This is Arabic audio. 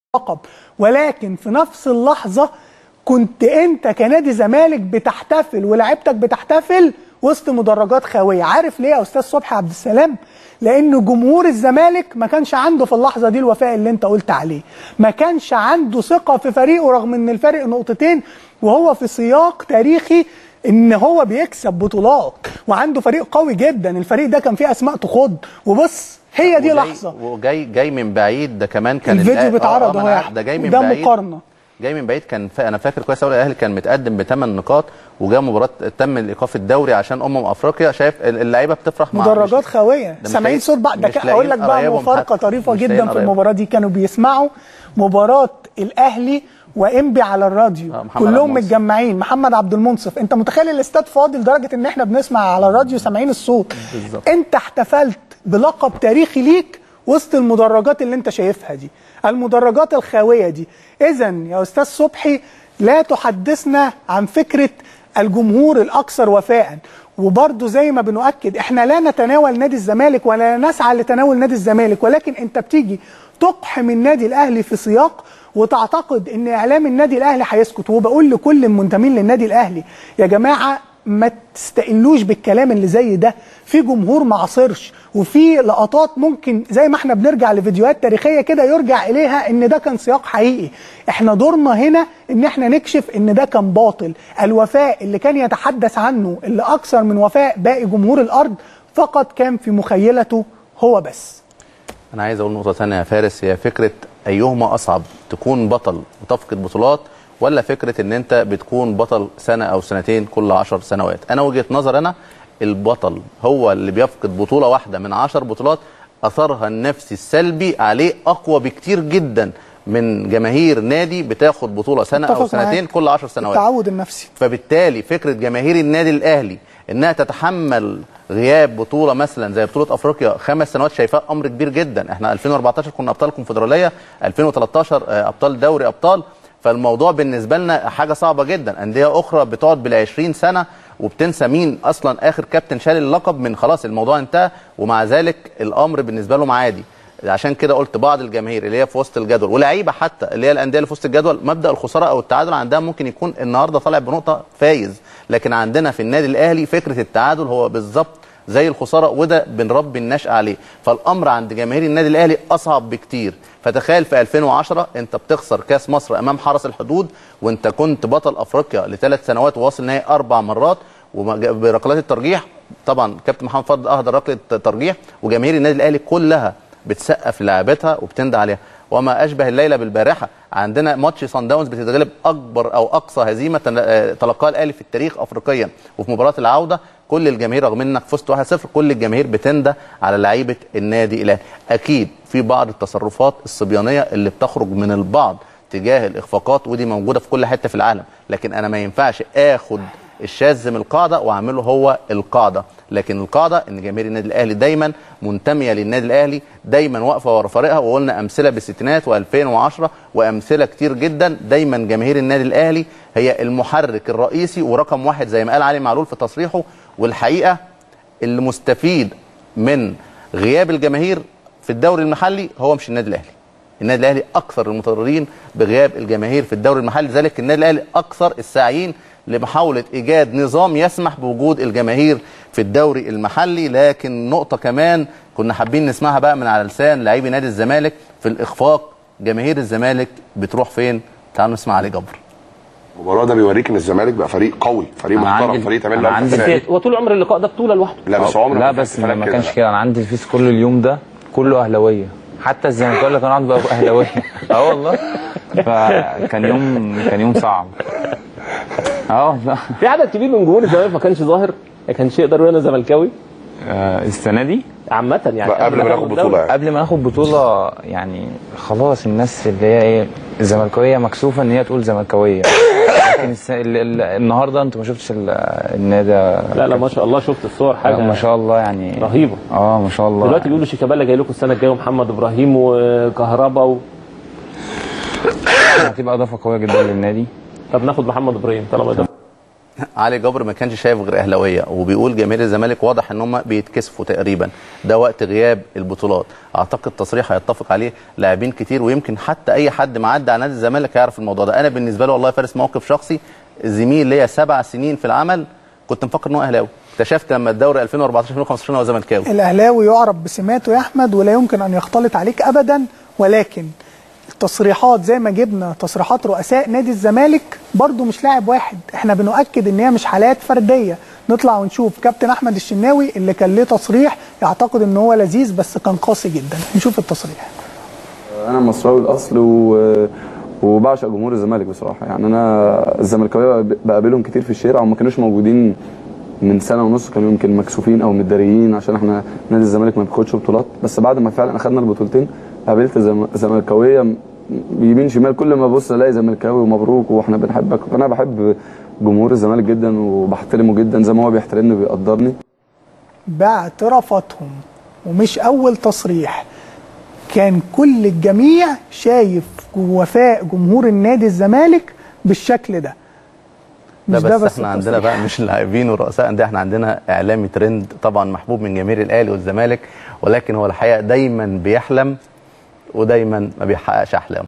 لقب، ولكن في نفس اللحظة كنت انت كنادي زمالك بتحتفل ولاعيبتك بتحتفل وسط مدرجات خاوية. عارف ليه يا استاذ صبحي عبد السلام؟ لان جمهور الزمالك ما كانش عنده في اللحظة دي الوفاء اللي انت قلت عليه، ما كانش عنده ثقة في فريقه رغم ان الفرق نقطتين وهو في سياق تاريخي ان هو بيكسب بطولات وعنده فريق قوي جدا. الفريق ده كان فيه اسماء تخض. وبص هي دي لحظه وجاي من بعيد. ده كمان كان الفيديو بيتعرض اهو، ده جاي من ده بعيد، مقارنه جاي من بعيد. كان انا فاكر كويس قوي الاهلي كان متقدم ب8 نقاط وجاء مباراه تم الايقاف الدوري عشان افريقيا. شايف اللعيبه بتفرح مع مدرجات خاويه سامعين صوت بعض. ده اقول لك بقى مفارقه طريفه جدا في المباراه دي. كانوا بيسمعوا مباراه الاهلي وانبي على الراديو كلهم متجمعين. محمد عبد المنصف، انت متخيل الاستاد فاضي لدرجه ان احنا بنسمع على الراديو سامعين الصوت بالزبط. انت احتفلت بلقب تاريخي ليك وسط المدرجات اللي انت شايفها دي، المدرجات الخاويه دي. اذا يا استاذ صبحي لا تحدثنا عن فكره الجمهور الاكثر وفاء. وبرضه زي ما بنؤكد احنا لا نتناول نادي الزمالك ولا نسعى لتناول نادي الزمالك، ولكن انت بتيجي تقحم النادي الاهلي في سياق وتعتقد ان اعلام النادي الاهلي هيسكت. وبقول لكل المنتمين للنادي الاهلي يا جماعه ما تستقلوش بالكلام اللي زي ده. في جمهور ما عاصرش وفي لقطات ممكن زي ما احنا بنرجع لفيديوهات تاريخيه كده يرجع اليها ان ده كان سياق حقيقي. احنا دورنا هنا ان احنا نكشف ان ده كان باطل. الوفاء اللي كان يتحدث عنه اللي اكثر من وفاء باقي جمهور الارض فقط كان في مخيلته هو بس. انا عايز اقول نقطه ثانيه يا فارس، هي فكره ايهما اصعب، تكون بطل وتفقد بطولات ولا فكره ان انت بتكون بطل سنه او سنتين كل 10 سنوات؟ انا وجهه نظر انا البطل هو اللي بيفقد بطوله واحده من 10 بطولات اثرها النفسي السلبي عليه اقوى بكتير جدا من جماهير نادي بتاخد بطوله سنه او سنتين كل 10 سنوات. التعود النفسي. فبالتالي فكره جماهير النادي الاهلي انها تتحمل غياب بطوله مثلا زي بطوله افريقيا 5 سنوات شايفاه امر كبير جدا. احنا 2014 كنا ابطال كونفدراليه، 2013 ابطال دوري ابطال. فالموضوع بالنسبه لنا حاجه صعبه جدا. انديه اخرى بتقعد بال20 سنه وبتنسى مين اصلا اخر كابتن شال اللقب من خلاص الموضوع انتهى، ومع ذلك الامر بالنسبه لهم عادي. عشان كده قلت بعض الجماهير اللي هي في وسط الجدول ولاعيبه حتى اللي هي الانديه اللي في وسط الجدول مبدا الخساره او التعادل عندها ممكن يكون النهارده طالع بنقطه فايز، لكن عندنا في النادي الاهلي فكره التعادل هو بالظبط زي الخساره، وده بنربي النشأة عليه. فالامر عند جماهير النادي الاهلي اصعب بكتير. فتخيل في 2010 انت بتخسر كاس مصر امام حرس الحدود وانت كنت بطل افريقيا ل3 سنوات وواصل نهائي 4 مرات وبركلات الترجيح. طبعا كابتن محمد فضل اهدر ركله ترجيح وجماهير النادي الاهلي كلها بتسقف لعبتها وبتندى عليها. وما اشبه الليله بالبارحه، عندنا ماتش صن داونز بتتغلب اكبر او اقصى هزيمه تلقاها الاهلي في التاريخ افريقيا، وفي مباراه العوده كل الجماهير رغم انك فزت 1-0 كل الجماهير بتندى على لعيبه النادي الاهلي. اكيد في بعض التصرفات الصبيانيه اللي بتخرج من البعض تجاه الاخفاقات ودي موجوده في كل حته في العالم، لكن انا ما ينفعش اخد الشاذ من القاعده واعمله هو القاعده. لكن القاعده ان جماهير النادي الاهلي دايما منتميه للنادي الاهلي، دايما واقفه ورا فريقها. وقلنا امثله بالستينات و2010 وامثله كتير جدا. دايما جماهير النادي الاهلي هي المحرك الرئيسي ورقم 1 زي ما قال علي معلول في تصريحه. والحقيقه اللي مستفيد من غياب الجماهير في الدوري المحلي هو مش النادي الاهلي. النادي الاهلي اكثر المتضررين بغياب الجماهير في الدوري المحلي، لذلك النادي الاهلي اكثر الساعيين لمحاولة إيجاد نظام يسمح بوجود الجماهير في الدوري المحلي. لكن نقطة كمان كنا حابين نسمعها بقى من على لسان لاعبي نادي الزمالك في الإخفاق، جماهير الزمالك بتروح فين؟ تعالوا نسمع علي جبر. المباراة ده بيوريك ان الزمالك بقى فريق قوي، فريق محترم، فريق تعمل له عندي هو طول عمر اللقاء ده بطولة لوحده. لا بس عمره لا بس ما كانش كده. انا عندي الفيس كل اليوم ده كله اهلاويه، حتى الزمالك اللي كانوا عنده اهلاويه. والله فكان يوم صعب. في عدد كبير من جمهور الزمالك ما كانش ظاهر، ما كانش يقدر يقول انا زملكاوي السنه دي عامه يعني قبل ما ناخد بطوله قبل ما ناخد بطوله يعني خلاص الناس اللي هي ايه الزملكاويه مكسوفه ان هي تقول زملكاويه. لكن النهارده انت ما شفتش النادي؟ لا ما شاء الله شفت الصور حاجه ما شاء الله يعني رهيبه. ما شاء الله. دلوقتي بيقولوا شيكابالا جاي لكم السنه الجايه ومحمد ابراهيم وكهربا هتبقى اضافه قويه جدا للنادي. طب ناخد محمد ابراهيم طالما ده علي جبر ما كانش شايف غير اهلاويه، وبيقول جماهير الزمالك واضح ان هم بيتكسفوا تقريبا، ده وقت غياب البطولات. اعتقد تصريح هيتفق عليه لاعبين كتير، ويمكن حتى اي حد معدي على نادي الزمالك هيعرف الموضوع ده. انا بالنسبه له والله فارس موقف شخصي، زميل ليا 7 سنين في العمل كنت مفكر ان هو اهلاوي، اكتشفت لما الدوري 2014 2015 هو زملكاوي. الاهلاوي يعرف بسماته يا احمد ولا يمكن ان يختلط عليك ابدا، ولكن التصريحات زي ما جبنا تصريحات رؤساء نادي الزمالك برضو مش لاعب واحد، احنا بنؤكد ان هي مش حالات فرديه. نطلع ونشوف كابتن احمد الشناوي اللي كان ليه تصريح يعتقد ان هو لذيذ بس كان قاسي جدا. نشوف التصريح. انا مصراوي الاصل وبعشق جمهور الزمالك بصراحه، يعني انا الزملكاويه بقابلهم كتير في الشارع وما كانوش موجودين من سنه ونص، كانوا يمكن مكسوفين او متداريين عشان احنا نادي الزمالك ما بياخدش بطولات. بس بعد ما فعلا اخذنا البطولتين قابلت زملكاويه يمين شمال، كل ما ابص الاقي زملكاوي ومبروك واحنا بنحبك. انا بحب جمهور الزمالك جدا وبحترمه جدا زي ما هو بيحترمني وبيقدرني. باعترافاتهم ومش اول تصريح، كان كل الجميع شايف وفاء جمهور النادي الزمالك بالشكل ده. مش ده بس احنا عندنا بقى مش اللاعبين ورؤساء انديه، احنا عندنا اعلامي ترند طبعا محبوب من جماهير الاهلي والزمالك، ولكن هو الحقيقه دايما بيحلم ودايما ما بيحققش احلامه.